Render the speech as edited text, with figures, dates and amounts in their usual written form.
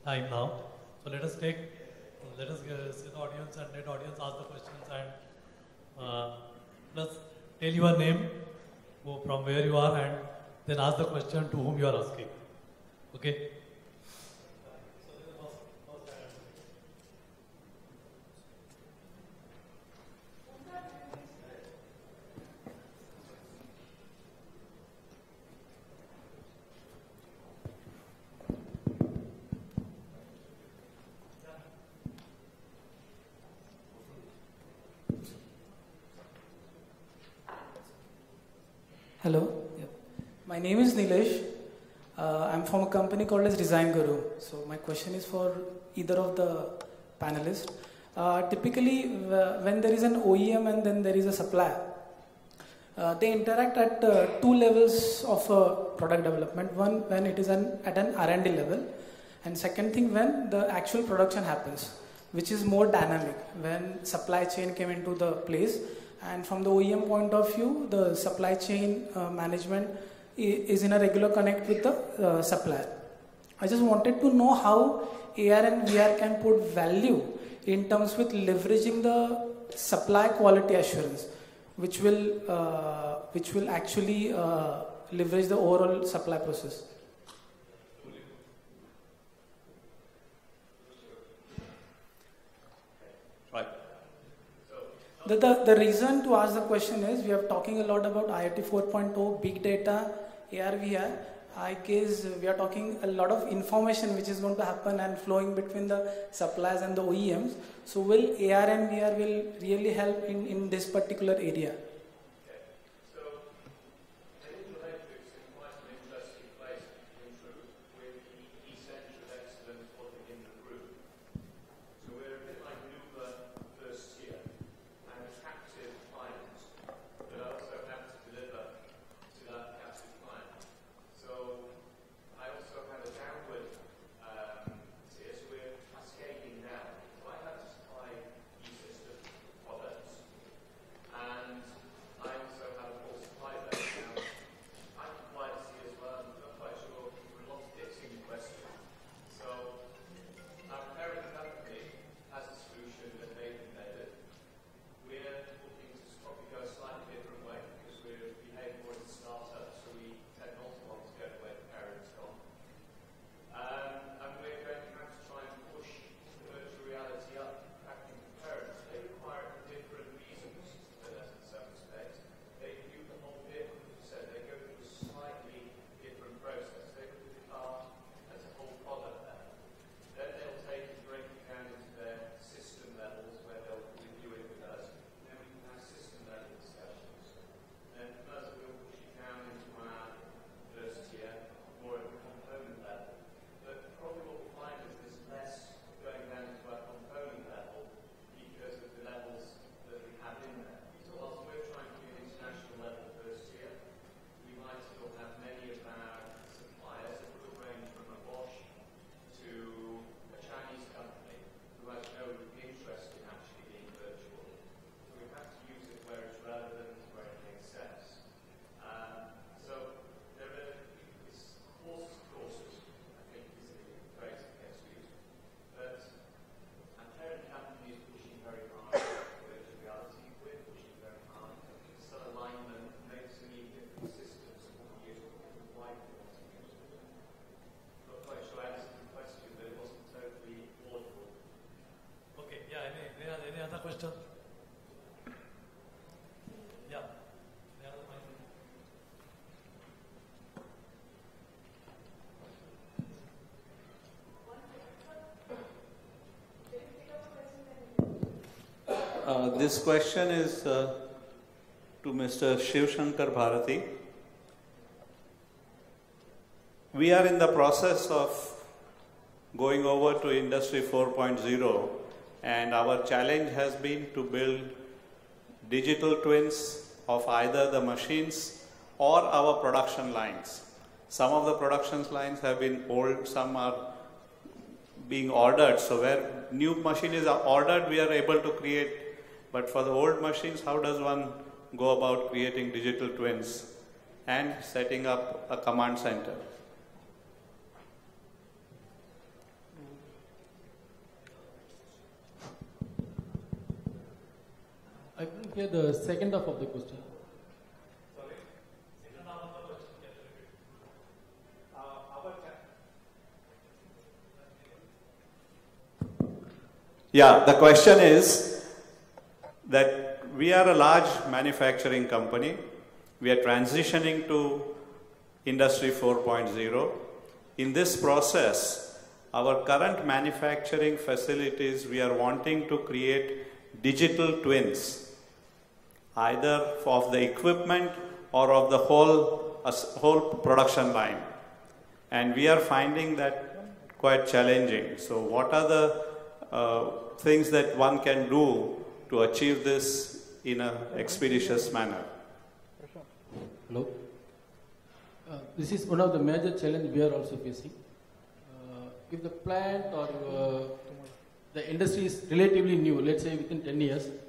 time now. So let us see the audience and let audience ask the questions and plus tell your name, from where you are, and then ask the question to whom you are asking. Okay? Hello, my name is Nilesh. I'm from a company called as Design Guru. So my question is for either of the panelists. Typically, when there is an OEM and then there is a supplier, they interact at two levels of product development. One, when it is at an R&D level, and second thing, when the actual production happens, which is more dynamic, when supply chain came into the place. And from the OEM point of view, the supply chain management is in a regular connect with the supplier. I just wanted to know how AR and VR can put value in terms with leveraging the supply quality assurance, which will actually leverage the overall supply process. The reason to ask the question is we are talking a lot about IoT 4.0, big data, AR, VR. I guess we are talking a lot of information which is going to happen and flowing between the suppliers and the OEMs. So will AR and VR will really help in this particular area? This question is to Mr. Shiv Shankar Bharati. We are in the process of going over to Industry 4.0, and our challenge has been to build digital twins of either the machines or our production lines. Some of the production lines have been old, some are being ordered. So where new machine is ordered, we are able to create. But for the old machines, how does one go about creating digital twins and setting up a command center? clear the second half of the question. Sorry? Second half of the question. Can you repeat? Yeah, the question is that we are a large manufacturing company. We are transitioning to Industry 4.0. In this process, our current manufacturing facilities, we are wanting to create digital twins, either of the equipment or of the whole production line. And we are finding that quite challenging. So what are the things that one can do to achieve this in an expeditious manner? Hello. This is one of the major challenges we are also facing. If the plant or the industry is relatively new, let's say within 10 years,